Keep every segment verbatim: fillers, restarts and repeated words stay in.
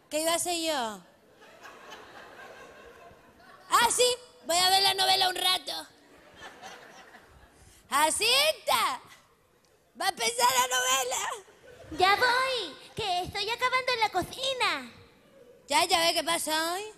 ¿Qué iba a hacer yo? Ah, sí, voy a ver la novela un rato. ¡Jacinta! ¡Va a empezar la novela! Ya voy, que estoy acabando en la cocina. Ya, ya ve qué pasa hoy.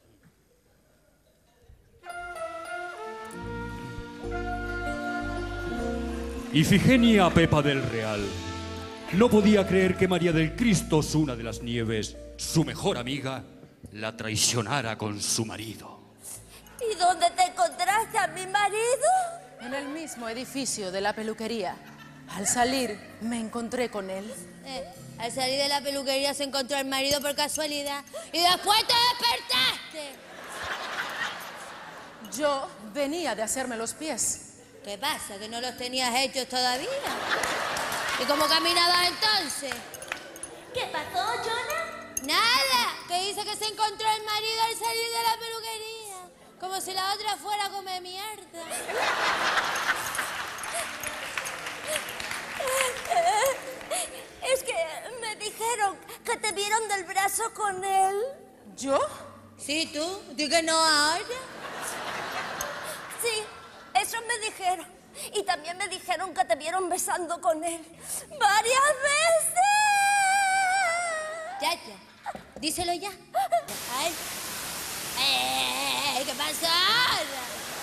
Ifigenia Pepa del Real no podía creer que María del Cristo, Osuna de las Nieves, su mejor amiga, la traicionara con su marido. ¿Y dónde te encontraste a mi marido? En el mismo edificio de la peluquería. Al salir, me encontré con él. Eh, al salir de la peluquería se encontró el marido por casualidad y después te despertaste. Yo venía de hacerme los pies. ¿Qué pasa? ¿Que no los tenías hechos todavía? ¿Y cómo caminabas entonces? ¿Qué pasó, Jonah? Nada, que dice que se encontró el marido al salir de la peluquería. Como si la otra fuera a comer mierda. Es que me dijeron que te vieron del brazo con él. ¿Yo? Sí, tú. ¿Di que no ahora? Sí, eso me dijeron. Y también me dijeron que te vieron besando con él varias veces. Ya, ya. Díselo ya. A él. ¡Eh! ¿Qué pasa ahora?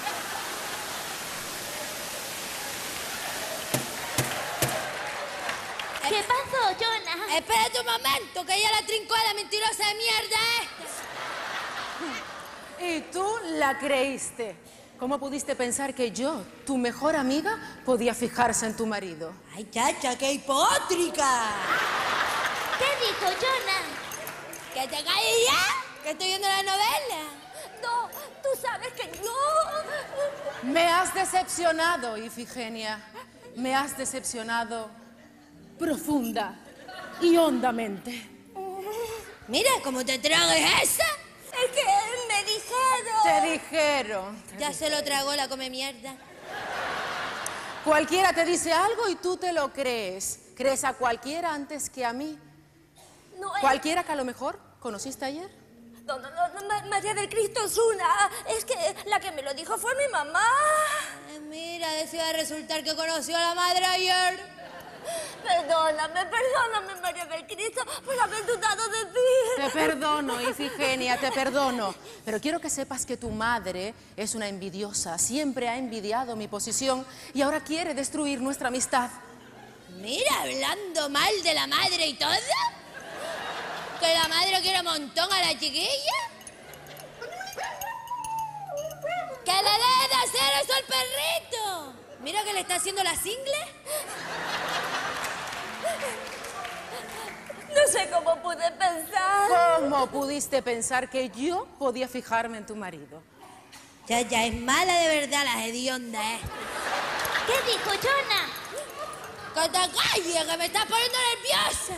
¿Qué pasó, Jonah? Espérate un momento, que ella la trincó a la mentirosa de mierda esta. Y tú la creíste. ¿Cómo pudiste pensar que yo, tu mejor amiga, podía fijarse en tu marido? ¡Ay, chacha, qué hipótrica! ¿Qué dijo, Jonah? ¡Que te calles ya! ¡Que estoy viendo la novela! No, tú sabes que yo... Me has decepcionado, Ifigenia. Me has decepcionado profunda y hondamente. Mira cómo te tragues esa. Es que me dijeron... Te dijeron. Ya se lo tragó la come mierda. Cualquiera te dice algo y tú te lo crees. Crees a cualquiera antes que a mí. No, es... Cualquiera que a lo mejor conociste ayer. No, no, no, no, Ma- María del Cristo Osuna. Es que la que me lo dijo fue mi mamá. Ay, mira, decía resultar que conoció a la madre ayer. Perdóname, perdóname, María del Cristo, por haber dudado de ti. Te perdono, Ifigenia, te perdono. Pero quiero que sepas que tu madre es una envidiosa. Siempre ha envidiado mi posición y ahora quiere destruir nuestra amistad. Mira, hablando mal de la madre y todo. Que la madre quiere un montón a la chiquilla. ¡Que le deje de hacer eso al perrito! Mira que le está haciendo la cingle. No sé cómo pude pensar. ¿Cómo pudiste pensar que yo podía fijarme en tu marido? Ya, ya, es mala de verdad la hedionda, ¿eh? ¿Qué dijo, Jonah? ¡Que te calles, que me estás poniendo nerviosa!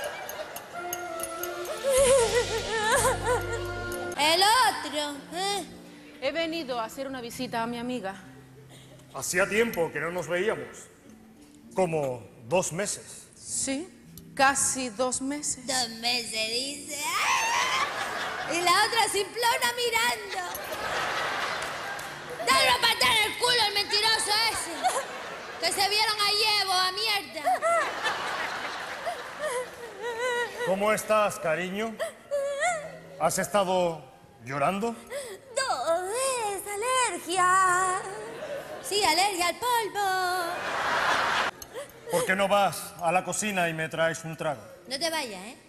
El otro, ¿eh? He venido a hacer una visita a mi amiga. Hacía tiempo que no nos veíamos. Como dos meses. Sí, casi dos meses. Dos meses, dice. Y la otra simplona mirando. Dale una patada en el culo al mentiroso ese. Que se vieron ayer, boba mierda. ¿Cómo estás, cariño? ¿Has estado llorando? No, es alergia. Sí, alergia al polvo. ¿Por qué no vas a la cocina y me traes un trago? No te vayas, ¿eh?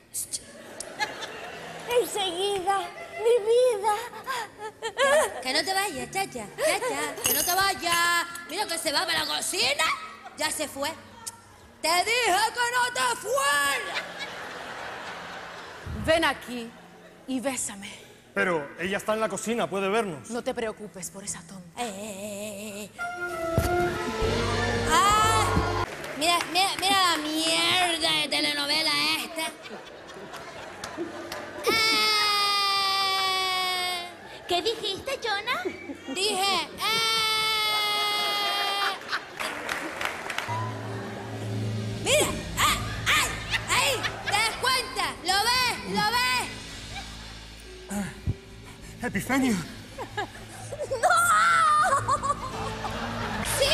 Enseguida, mi vida. Que no te vayas, chacha. Chacha, que no te vayas. Mira que se va para la cocina. Ya se fue. Te dije que no te fueras. Ven aquí y bésame. Pero ella está en la cocina, puede vernos. No te preocupes por esa tonta. Eh, eh, eh, eh. Ah, mira, mira, mira la mierda de telenovela esta. Ah, ¿Qué dijiste, Jonah? dije, ah. Mira, ah, ay, ahí, ¿te das cuenta? ¿Lo ves? ¿Lo ves? Epifenia. ¡No! ¡Sí!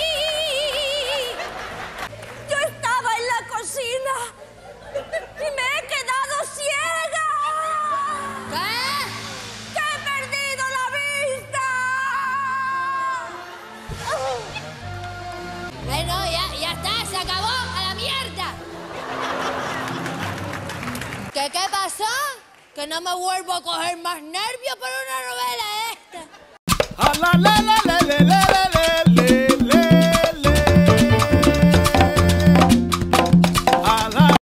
Yo estaba en la cocina y me he quedado ciega. ¿Qué? ¡Que he perdido la vista! Bueno, ya, ya está, se acabó, a la mierda. ¿Qué, qué pasó? Que no me vuelvo a coger más nervios por una novela esta. Ah, la, la, la, la, la, la, la.